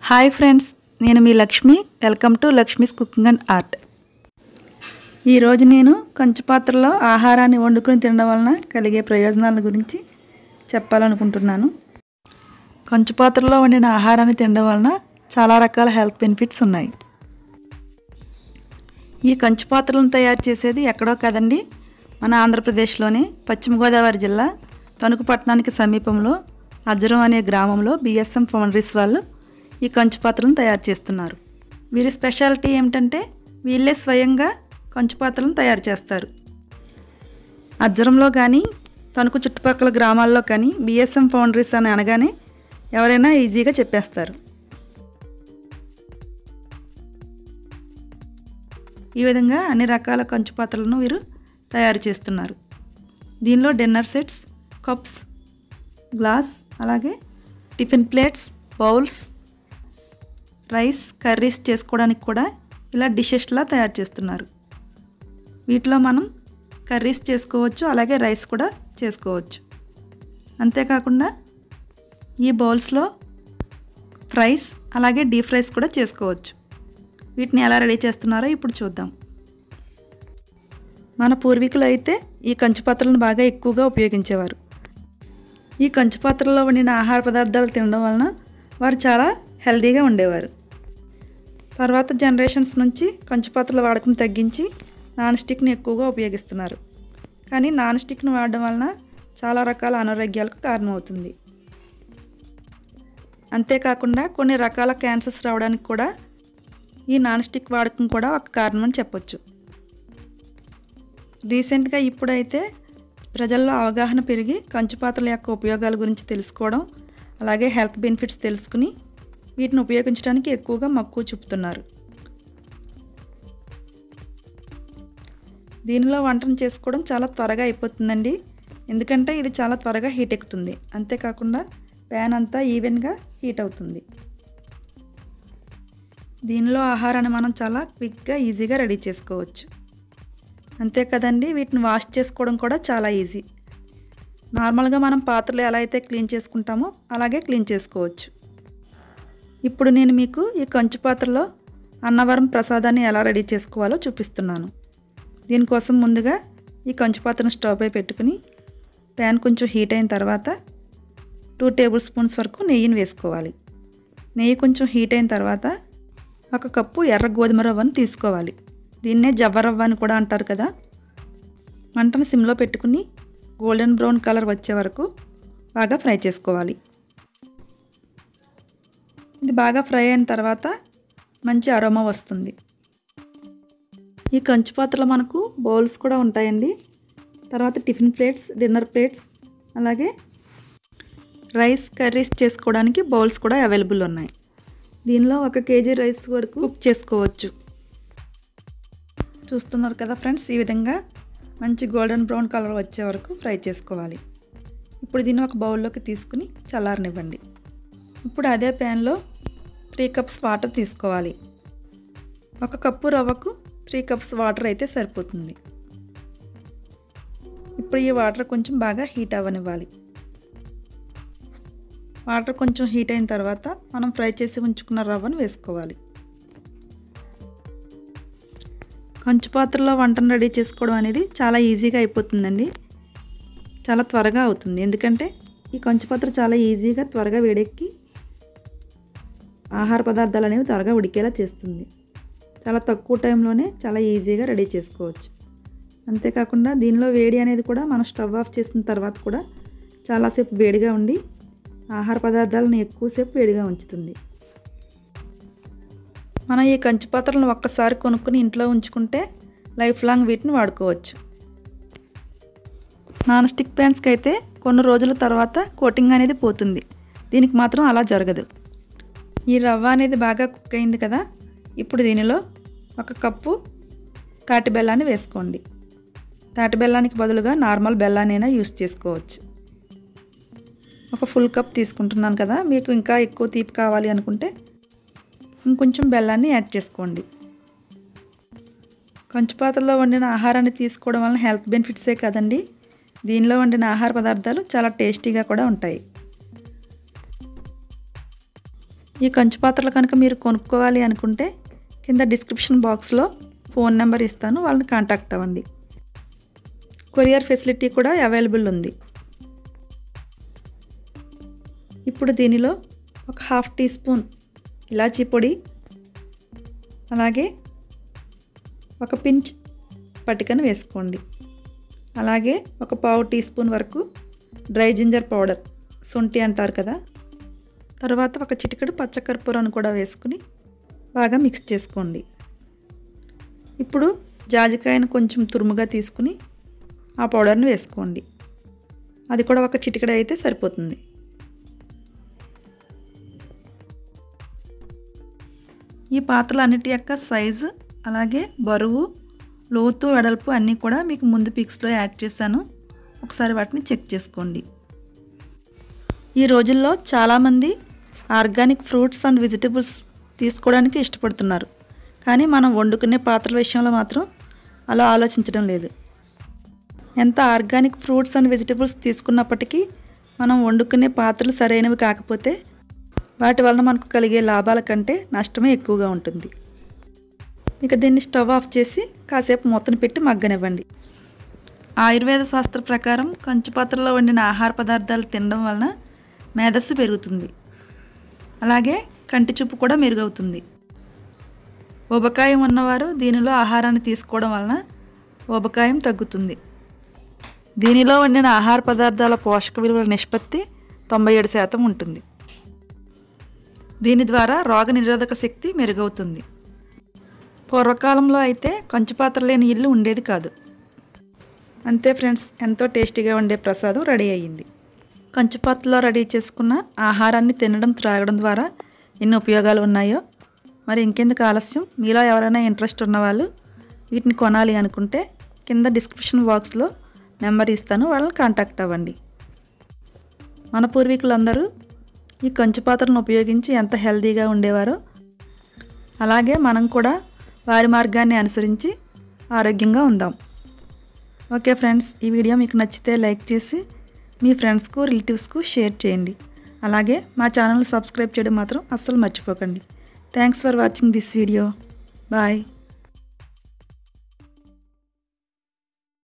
Hi friends, నేను మీ Lakshmi. Welcome to Lakshmi's cooking and art. ఈరోజు నేను కంచు పాత్రలో ఆహారాన్ని వండుకొని తినడం వలన కలిగే ప్రయోజనాల గురించి చెప్పాలనుకుంటున్నాను. కంచు పాత్రలో వండిన ఆహారాన్ని తినడం వలన చాలా రకాల హెల్త్ బెనిఫిట్స్ ఉన్నాయి. ఈ కంచు పాత్రలను తయారు చేసేది ఎక్కడో కదండి, మన ఆంధ్రప్రదేశ్లోని పశ్చిమ గోదావరి జిల్లా తణుకు పట్టణానికి సమీపంలో అజ్జరం అనే గ్రామంలో BSM ఫౌండరీస్ వాళ్ళు ఈ కంచు పాత్రలను తయారు చేస్తున్నారు. వీరి స్పెషాలిటీ ఏమిటంటే వీళ్ళే స్వయంగా కంచు పాత్రలను తయారు చేస్తారు. అజ్జరంలో కానీ తణుకు చుట్టుపక్కల గ్రామాల్లో కానీ BSM ఫౌండరీస్ అని అనగానే ఎవరైనా ఈజీగా చెప్పేస్తారు. ఈ విధంగా అన్ని రకాల కంచు పాత్రలను వీరు తయారు చేస్తున్నారు. దీనిలో డిన్నర్ సెట్స్, కప్స్, గ్లాస్, అలాగే tiffin plates, bowls, rice, curries చేసుకోవడానికి కూడా ఇలా డిషెస్లా తయారు చేస్తున్నారు. వీటిలో మనం కర్రీస్ చేసుకోవచ్చు, అలాగే రైస్ కూడా చేసుకోవచ్చు. అంతేకాకుండా ఈ బౌల్స్లో ఫ్రైస్, అలాగే డీప్ ఫ్రైస్ కూడా చేసుకోవచ్చు. వీటిని ఎలా రెడీ చేస్తున్నారో ఇప్పుడు చూద్దాం. మన పూర్వీకులు అయితే ఈ కంచు పాత్రలను బాగా ఎక్కువగా ఉపయోగించేవారు. ఈ కంచు పాత్రలో వండిన ఆహార పదార్థాలు తినడం వలన వారు చాలా హెల్తీగా ఉండేవారు. తర్వాత జనరేషన్స్ నుంచి కంచు పాత్రల వాడకం తగ్గించి నాన్ స్టిక్ని ఎక్కువగా ఉపయోగిస్తున్నారు. కానీ నాన్ స్టిక్ను వాడడం వలన చాలా రకాల అనారోగ్యాలకు కారణమవుతుంది. అంతేకాకుండా కొన్ని రకాల క్యాన్సర్స్ రావడానికి కూడా ఈ నాన్ స్టిక్ వాడకం కూడా ఒక కారణం అని చెప్పొచ్చు. రీసెంట్గా ఇప్పుడైతే ప్రజల్లో అవగాహన పెరిగి కంచు పాత్రల యొక్క ఉపయోగాల గురించి తెలుసుకోవడం, అలాగే హెల్త్ బెనిఫిట్స్ తెలుసుకుని వీటిని ఉపయోగించడానికి ఎక్కువగా మక్కువ చూపుతున్నారు. దీనిలో వంటను చేసుకోవడం చాలా త్వరగా అయిపోతుందండి, ఎందుకంటే ఇది చాలా త్వరగా హీట్ ఎక్కుతుంది. అంతేకాకుండా ప్యాన్ అంతా ఈవెన్గా హీట్ అవుతుంది. దీనిలో ఆహారాన్ని మనం చాలా క్విక్గా ఈజీగా రెడీ చేసుకోవచ్చు. అంతే కదండి, వీటిని వాష్ చేసుకోవడం కూడా చాలా ఈజీ. నార్మల్గా మనం పాత్రలు ఎలా అయితే క్లీన్ చేసుకుంటామో అలాగే క్లీన్ చేసుకోవచ్చు. ఇప్పుడు నేను మీకు ఈ కంచు పాత్రలో అన్నవరం ప్రసాదాన్ని ఎలా రెడీ చేసుకోవాలో చూపిస్తున్నాను. దీనికోసం ముందుగా ఈ కంచు పాత్రను స్టవ్ పై పెట్టుకుని ప్యాన్ కొంచెం హీట్ అయిన తర్వాత 2 టేబుల్ స్పూన్స్ వరకు నెయ్యిని వేసుకోవాలి. నెయ్యి కొంచెం హీట్ అయిన తర్వాత 1 కప్పు ఎర్ర గోధుమ రవ్వను తీసుకోవాలి. దీన్నే జవ్వ రవ్వ అని కూడా అంటారు కదా. మంటను సిమ్లో పెట్టుకుని గోల్డెన్ బ్రౌన్ కలర్ వచ్చే వరకు బాగా ఫ్రై చేసుకోవాలి. ఇది బాగా ఫ్రై అయిన తర్వాత మంచి అరోమా వస్తుంది. ఈ కంచు పాత్రలో మనకు బౌల్స్ కూడా ఉంటాయండి. తర్వాత టిఫిన్ ప్లేట్స్, డిన్నర్ ప్లేట్స్, అలాగే రైస్, కర్రీస్ చేసుకోవడానికి బౌల్స్ కూడా అవైలబుల్ ఉన్నాయి. దీనిలో 1 కేజీ రైస్ వరకు కుక్ చేసుకోవచ్చు. చూస్తున్నారు కదా ఫ్రెండ్స్, ఈ విధంగా మంచి గోల్డెన్ బ్రౌన్ కలర్ వచ్చే వరకు ఫ్రై చేసుకోవాలి. ఇప్పుడు దీన్ని ఒక బౌల్లోకి తీసుకుని చల్లారనివ్వండి. ఇప్పుడు అదే ప్యాన్లో 3 కప్స్ వాటర్ తీసుకోవాలి. 1 కప్పు రవ్వకు 3 కప్స్ వాటర్ అయితే సరిపోతుంది. ఇప్పుడు ఈ వాటర్ కొంచెం బాగా హీట్ అవ్వనివ్వాలి. వాటర్ కొంచెం హీట్ అయిన తర్వాత మనం ఫ్రై చేసి ఉంచుకున్న రవ్వను వేసుకోవాలి. కంచు పాత్రలో వంటను రెడీ చేసుకోవడం అనేది చాలా ఈజీగా అయిపోతుందండి. చాలా త్వరగా అవుతుంది, ఎందుకంటే ఈ కంచు పాత్ర చాలా ఈజీగా త్వరగా వేడెక్కి ఆహార పదార్థాలు అనేవి త్వరగా ఉడికేలా చేస్తుంది. చాలా తక్కువ టైంలోనే చాలా ఈజీగా రెడీ చేసుకోవచ్చు. అంతేకాకుండా దీనిలో వేడి అనేది కూడా మనం స్టవ్ ఆఫ్ చేసిన తర్వాత కూడా చాలాసేపు వేడిగా ఉండి ఆహార పదార్థాలను ఎక్కువసేపు వేడిగా ఉంచుతుంది. మనం ఈ కంచు పాత్రలను ఒక్కసారి కొనుక్కుని ఇంట్లో ఉంచుకుంటే లైఫ్ లాంగ్ వీటిని వాడుకోవచ్చు. నాన్ స్టిక్ ప్యాన్స్కి అయితే కొన్ని రోజుల తర్వాత కోటింగ్ అనేది పోతుంది. దీనికి మాత్రం అలా జరగదు. ఈ రవ్వ అనేది బాగా కుక్ అయింది కదా. ఇప్పుడు దీనిలో 1 కప్పు తాటి బెల్లాన్ని వేసుకోండి. తాటి బెల్లానికి బదులుగా నార్మల్ బెల్లాన్నైనా యూస్ చేసుకోవచ్చు. 1 ఫుల్ కప్ తీసుకుంటున్నాను కదా, మీకు ఇంకా ఎక్కువ తీపి కావాలి అనుకుంటే ఇంకొంచెం బెల్లాన్ని యాడ్ చేసుకోండి. కంచు పాత్రలో వండిన ఆహారాన్ని తీసుకోవడం వలన హెల్త్ బెనిఫిట్సే కదండి, దీనిలో వండిన ఆహార పదార్థాలు చాలా టేస్టీగా కూడా ఉంటాయి. ఈ కంచు పాత్రలు కనుక మీరు కొనుక్కోవాలి అనుకుంటే కింద డిస్క్రిప్షన్ బాక్స్లో ఫోన్ నెంబర్ ఇస్తాను, వాళ్ళని కాంటాక్ట్ అవ్వండి. కొరియర్ ఫెసిలిటీ కూడా అవైలబుల్ ఉంది. ఇప్పుడు దీనిలో ఒక 1/2 టీ స్పూన్ ఇలాచీ పొడి, అలాగే ఒక పించ్ పటికను వేసుకోండి. అలాగే ఒక 1/4 టీ స్పూన్ వరకు డ్రై జింజర్ పౌడర్, శొంఠి అంటారు కదా. తర్వాత ఒక చిటికెడు పచ్చకర్పూరాన్ని కూడా వేసుకుని బాగా మిక్స్ చేసుకోండి. ఇప్పుడు జాజికాయను కొంచెం తురుముగా తీసుకుని ఆ పౌడర్ని వేసుకోండి. అది కూడా ఒక చిటికెడు అయితే సరిపోతుంది. ఈ పాత్రలన్నిటి యొక్క సైజు, అలాగే బరువు, లోతు, వెడల్పు అన్నీ కూడా మీకు ముందు పిక్స్లో యాడ్ చేశాను. ఒకసారి వాటిని చెక్ చేసుకోండి. ఈ రోజుల్లో చాలామంది ఆర్గానిక్ ఫ్రూట్స్ అండ్ వెజిటబుల్స్ తీసుకోవడానికి ఇష్టపడుతున్నారు. కానీ మనం వండుకునే పాత్రల విషయంలో మాత్రం అలా ఆలోచించడం లేదు. ఎంత ఆర్గానిక్ ఫ్రూట్స్ అండ్ వెజిటబుల్స్ తీసుకున్నప్పటికీ మనం వండుకునే పాత్రలు సరైనవి కాకపోతే వాటి వలన మనకు కలిగే లాభాల కంటే నష్టమే ఎక్కువగా ఉంటుంది. ఇక దీన్ని స్టవ్ ఆఫ్ చేసి కాసేపు మూతను పెట్టి మగ్గనివ్వండి. ఆయుర్వేద శాస్త్ర ప్రకారం కంచు పాత్రలో వండిన ఆహార పదార్థాలు తినడం వలన మేధస్సు పెరుగుతుంది, అలాగే కంటి చూపు కూడా మెరుగవుతుంది. ఊబకాయం ఉన్నవారు దీనిలో ఆహారాన్ని తీసుకోవడం వలన ఊబకాయం తగ్గుతుంది. దీనిలో వండిన ఆహార పదార్థాల పోషక విలువల నిష్పత్తి 97% ఉంటుంది. దీని ద్వారా రోగ నిరోధక శక్తి మెరుగవుతుంది. పూర్వకాలంలో అయితే కంచు పాత్ర లేని ఇల్లు ఉండేది కాదు. అంతే ఫ్రెండ్స్, ఎంతో టేస్టీగా ఉండే ప్రసాదం రెడీ అయ్యింది. కంచు పాత్రలో రెడీ చేసుకున్న ఆహారాన్ని తినడం, త్రాగడం ద్వారా ఎన్ని ఉపయోగాలు ఉన్నాయో మరి ఇంకెందుకు ఆలస్యం. మీలో ఎవరైనా ఇంట్రెస్ట్ ఉన్నవాళ్ళు వీటిని కొనాలి అనుకుంటే కింద డిస్క్రిప్షన్ బాక్స్లో నెంబర్ ఇస్తాను, వాళ్ళని కాంటాక్ట్ అవ్వండి. మన పూర్వీకులందరూ ఈ కంచు పాత్రలను ఉపయోగించి ఎంత హెల్తీగా ఉండేవారో అలాగే మనం కూడా వారి మార్గాన్ని అనుసరించి ఆరోగ్యంగా ఉందాం. ఓకే ఫ్రెండ్స్, ఈ వీడియో మీకు నచ్చితే లైక్ చేసి మీ ఫ్రెండ్స్కు, రిలేటివ్స్కు షేర్ చేయండి. అలాగే మా ఛానల్ సబ్స్క్రైబ్ చేయడం మాత్రం అస్సలు మర్చిపోకండి. Thanks for watching this video. Bye.